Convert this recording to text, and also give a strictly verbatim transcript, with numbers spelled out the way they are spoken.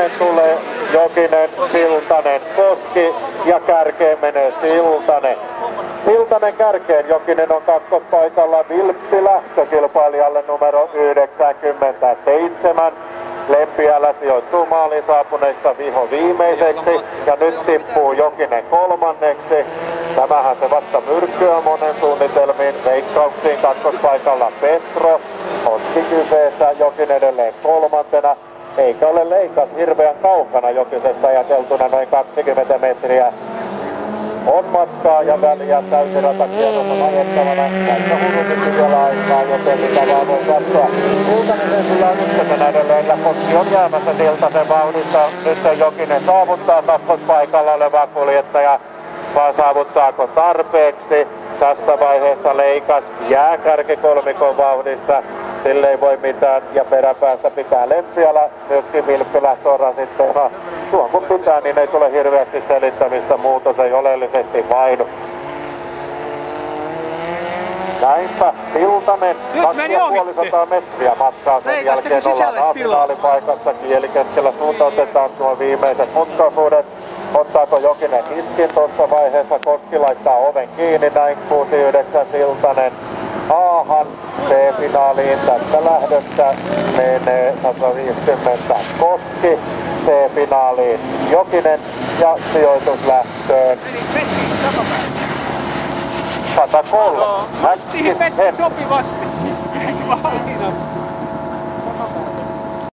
Siltanen tulee, Jokinen, Siltanen, Koski ja kärkeen menee Siltanen. Siltanen kärkeen, Jokinen on kakkospaikalla, Vilppi lähtökilpailijalle numero yhdeksänkymmentäseitsemän. Lempiälä sijoittuu maaliin saapuneista viho viimeiseksi ja nyt tippuu Jokinen kolmanneksi. Tämähän se vasta myrkkyä monen suunnitelmiin. Veikkauksiin kakkospaikalla Petro, Koski kyseessä, Jokinen edelleen kolmantena. Eikä ole Leikas hirveän kaukana Jokisesta ajateltuna, noin kaksikymmentä metriä. On matkaa ja väliä täysiratakierrossa ajettavana. Tässä hurumiksi vielä aikaa, joten mitä vaan voi katsoa. Siltanen sillä on ykkösenä edelleen ja Koski on jäämässä Siltasen vauhdista. Nyt se Jokinen saavuttaa kakkospaikalla olevaa kuljettaja. Vaan saavuttaako tarpeeksi? Tässä vaiheessa Leikas jää kärkikolmikon vauhdista. Sille ei voi mitään ja peräpäässä pitää Lempiälä. Myöskin Vilppi lähtö on rasitteena. Tuon kun pitää, niin ei tule hirveästi selittämistä. Muutos ei oleellisesti vaihdu. Näinpä Siltanen, kaksituhattaviisisataa metriä matkaa sen jälkeen ollaan finaalipaikassa. Kielikeskellä suuntautetaan tuo viimeiset mutkaisuudet. Ottaako Jokinen kiskin tuossa vaiheessa? Koski laittaa oven kiinni, näin kuusi yhdeksän Siltanen. Aahan C-finaaliin tästä lähdöstä menee sata viisikymmentä Koski. C-finaaliin Jokinen ja sijoitus lähtöön. sata kolme. Siihen meni sopivasti. Ei se vaan